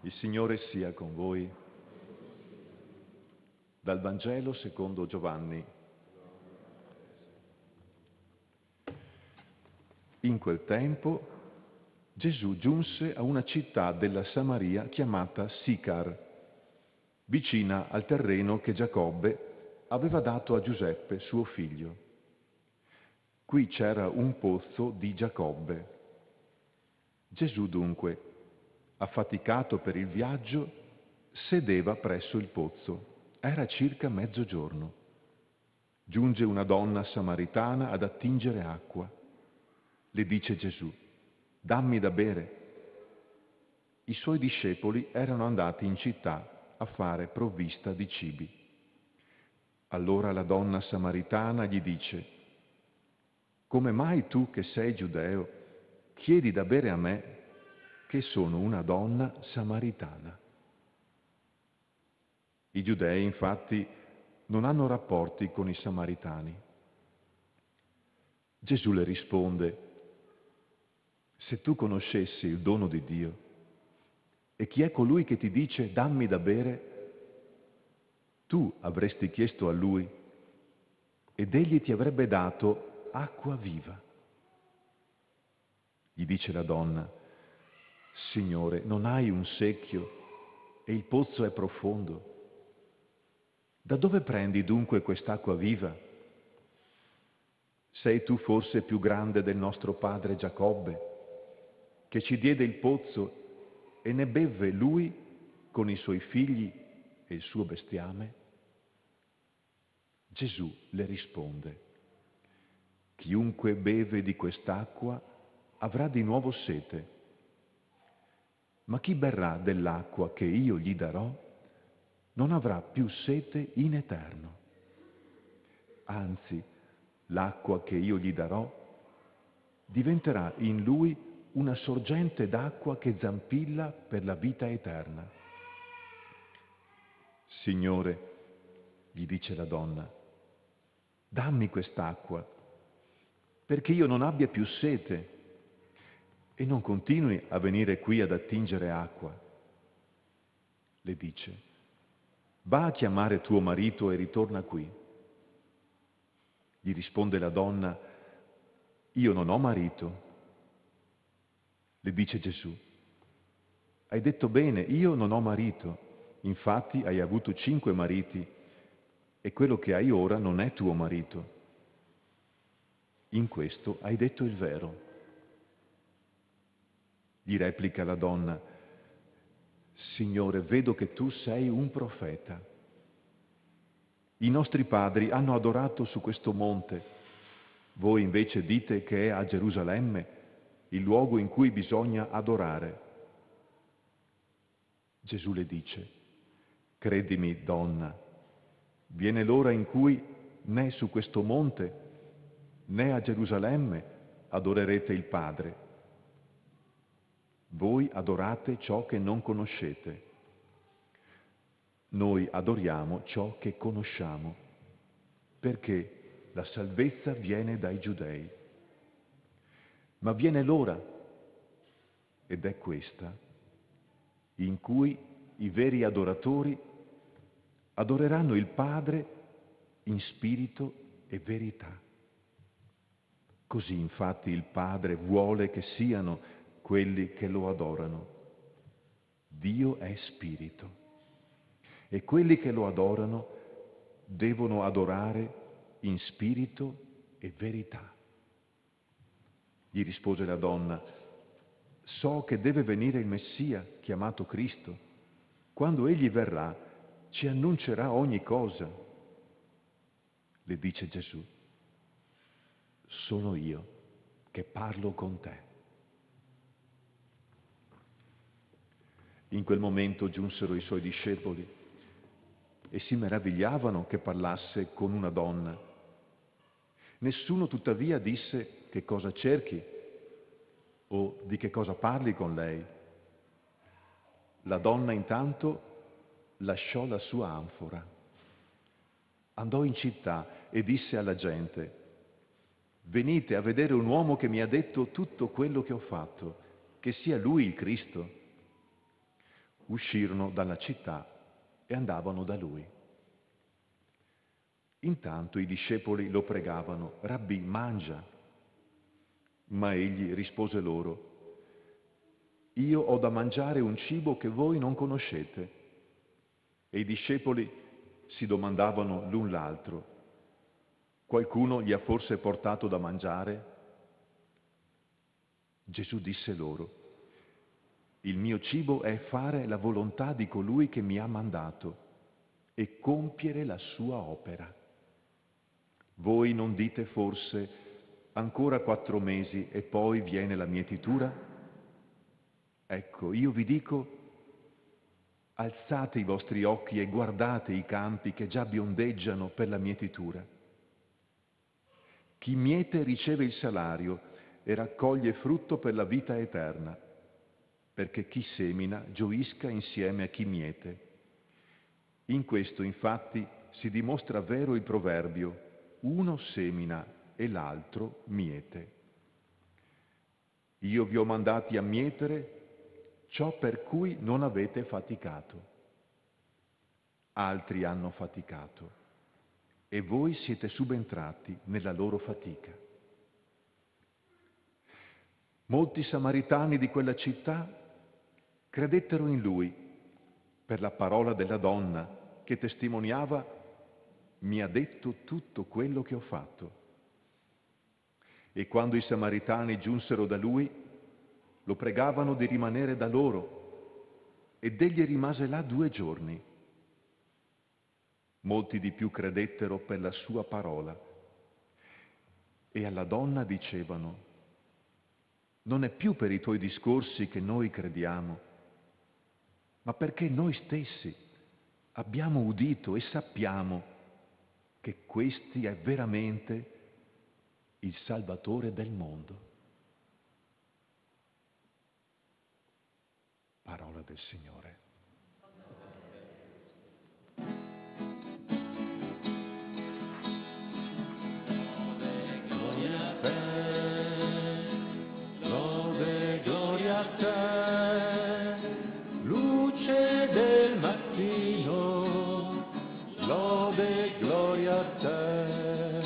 Il Signore sia con voi. Dal Vangelo secondo Giovanni. In quel tempo Gesù giunse a una città della Samaria chiamata Sicar, vicina al terreno che Giacobbe aveva dato a Giuseppe, suo figlio. Qui c'era un pozzo di Giacobbe. Gesù dunque, affaticato per il viaggio, sedeva presso il pozzo. Era circa mezzogiorno. Giunge una donna samaritana ad attingere acqua. Le dice Gesù: «Dammi da bere». I suoi discepoli erano andati in città a fare provvista di cibi. Allora la donna samaritana gli dice: «Come mai tu, che sei giudeo, chiedi da bere a me, che sono una donna samaritana?» I giudei, infatti, non hanno rapporti con i samaritani. Gesù le risponde: «Se tu conoscessi il dono di Dio e chi è colui che ti dice dammi da bere, tu avresti chiesto a lui ed egli ti avrebbe dato acqua viva». Gli dice la donna: «Signore, non hai un secchio e il pozzo è profondo. Da dove prendi dunque quest'acqua viva? Sei tu forse più grande del nostro padre Giacobbe, che ci diede il pozzo e ne bevve lui con i suoi figli e il suo bestiame?» Gesù le risponde: «Chiunque beve di quest'acqua avrà di nuovo sete, ma chi berrà dell'acqua che io gli darò non avrà più sete in eterno. Anzi, l'acqua che io gli darò diventerà in lui una sorgente d'acqua che zampilla per la vita eterna». «Signore», gli dice la donna, «dammi quest'acqua, perché io non abbia più sete e non continui a venire qui ad attingere acqua». Le dice: «Va a chiamare tuo marito e ritorna qui». Gli risponde la donna: «Io non ho marito». Le dice Gesù: «Hai detto bene, io non ho marito. Infatti hai avuto 5 mariti e quello che hai ora non è tuo marito. In questo hai detto il vero». Gli replica la donna: «Signore, vedo che tu sei un profeta. I nostri padri hanno adorato su questo monte, voi invece dite che è a Gerusalemme il luogo in cui bisogna adorare». Gesù le dice: «Credimi, donna, viene l'ora in cui né su questo monte né a Gerusalemme adorerete il Padre. Voi adorate ciò che non conoscete. Noi adoriamo ciò che conosciamo, perché la salvezza viene dai giudei. Ma viene l'ora, ed è questa, in cui i veri adoratori adoreranno il Padre in spirito e verità. Così infatti il Padre vuole che siano quelli che lo adorano. Dio è spirito e quelli che lo adorano devono adorare in spirito e verità». Gli rispose la donna: «So che deve venire il Messia, chiamato Cristo. Quando egli verrà, ci annuncerà ogni cosa». Le dice Gesù: «Sono io che parlo con te». In quel momento giunsero i suoi discepoli e si meravigliavano che parlasse con una donna. Nessuno tuttavia disse: «Che cosa cerchi?» o «Di che cosa parli con lei?». La donna intanto lasciò la sua anfora, andò in città e disse alla gente: «Venite a vedere un uomo che mi ha detto tutto quello che ho fatto, che sia lui il Cristo». uscirono dalla città e andavano da lui. Intanto i discepoli lo pregavano: Rabbì, mangia. Ma egli rispose loro: io ho da mangiare un cibo che voi non conoscete. E i discepoli si domandavano l'un l'altro: qualcuno gli ha forse portato da mangiare? Gesù disse loro: il mio cibo è fare la volontà di colui che mi ha mandato e compiere la sua opera. Voi non dite forse: ancora 4 mesi e poi viene la mietitura? Ecco, io vi dico: alzate i vostri occhi e guardate i campi che già biondeggiano per la mietitura. Chi miete riceve il salario e raccoglie frutto per la vita eterna, perché chi semina gioisca insieme a chi miete. In questo, infatti, si dimostra vero il proverbio: uno semina e l'altro miete. Io vi ho mandati a mietere ciò per cui non avete faticato. Altri hanno faticato e voi siete subentrati nella loro fatica. Molti samaritani di quella città credettero in lui per la parola della donna che testimoniava: mi ha detto tutto quello che ho fatto. E quando i samaritani giunsero da lui, lo pregavano di rimanere da loro, ed egli rimase là 2 giorni. Molti di più credettero per la sua parola. E alla donna dicevano: non è più per i tuoi discorsi che noi crediamo, ma perché noi stessi abbiamo udito e sappiamo che questi è veramente il Salvatore del mondo. Parola del Signore. Gloria a te, lode, gloria a te, luce del mattino, lode, gloria a te.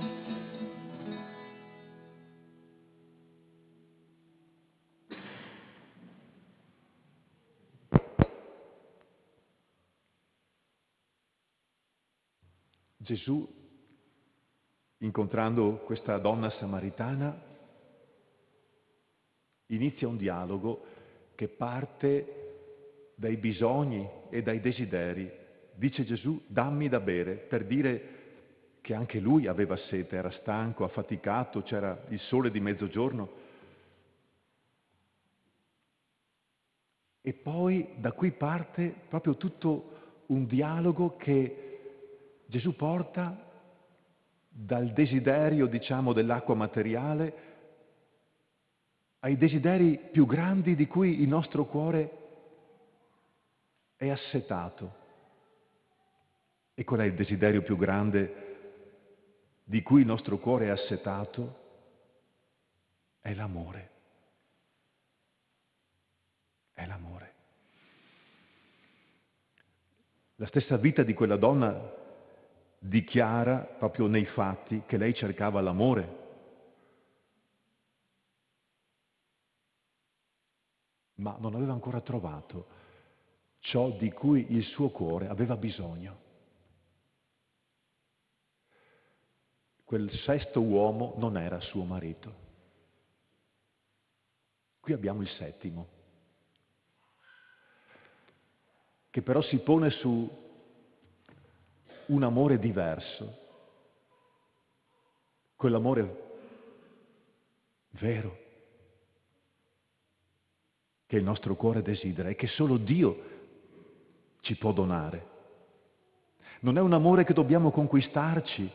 Gesù, incontrando questa donna samaritana, inizia un dialogo che parte dai bisogni e dai desideri. Dice Gesù: dammi da bere, per dire che anche lui aveva sete, era stanco, affaticato, c'era il sole di mezzogiorno. E poi da qui parte proprio tutto un dialogo che Gesù porta dal desiderio, diciamo, dell'acqua materiale ai desideri più grandi di cui il nostro cuore è assetato. E qual è il desiderio più grande di cui il nostro cuore è assetato? È l'amore. È l'amore. La stessa vita di quella donna dichiara proprio nei fatti che lei cercava l'amore. Ma non aveva ancora trovato ciò di cui il suo cuore aveva bisogno. Quel sesto uomo non era suo marito. Qui abbiamo il settimo, che però si pone su un amore diverso, quell'amore vero che il nostro cuore desidera e che solo Dio ci può donare. Non è un amore che dobbiamo conquistarci,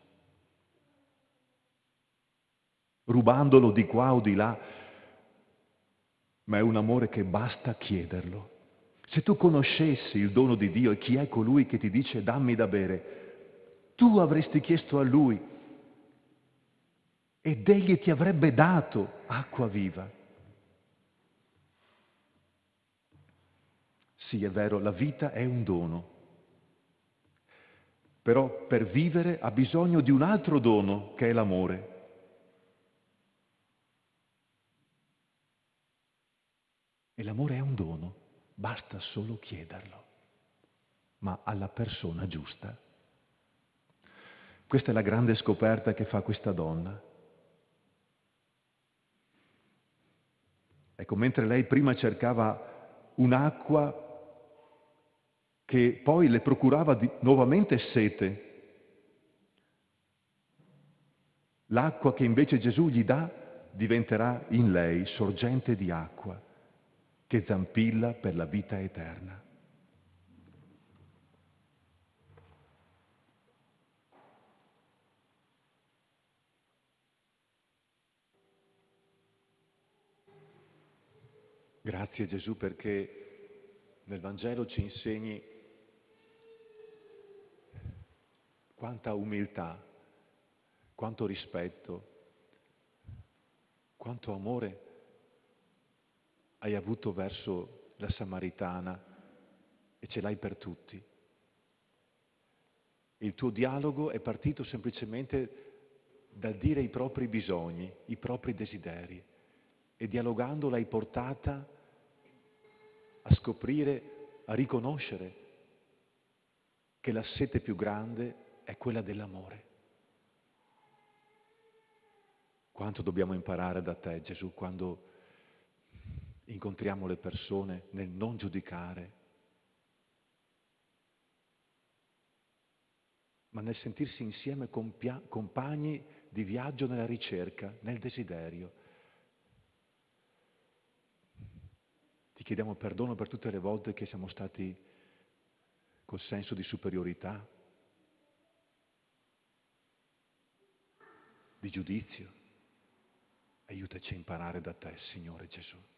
rubandolo di qua o di là, ma è un amore che basta chiederlo. Se tu conoscessi il dono di Dio e chi è colui che ti dice dammi da bere, tu avresti chiesto a Lui ed Egli ti avrebbe dato acqua viva. Sì, è vero, la vita è un dono, però per vivere ha bisogno di un altro dono che è l'amore. E l'amore è un dono, basta solo chiederlo, ma alla persona giusta. Questa è la grande scoperta che fa questa donna. Ecco, mentre lei prima cercava un'acqua che poi le procurava nuovamente sete, l'acqua che invece Gesù gli dà diventerà in lei sorgente di acqua che zampilla per la vita eterna. Grazie Gesù perché nel Vangelo ci insegni quanta umiltà, quanto rispetto, quanto amore hai avuto verso la Samaritana e ce l'hai per tutti. Il tuo dialogo è partito semplicemente dal dire i propri bisogni, i propri desideri, e dialogando l'hai portata a scoprire, a riconoscere che la sete più grande è quella dell'amore. Quanto dobbiamo imparare da te, Gesù, quando incontriamo le persone nel non giudicare, ma nel sentirsi insieme compagni di viaggio nella ricerca, nel desiderio. Ti chiediamo perdono per tutte le volte che siamo stati col senso di superiorità, di giudizio. Aiutaci a imparare da te, Signore Gesù.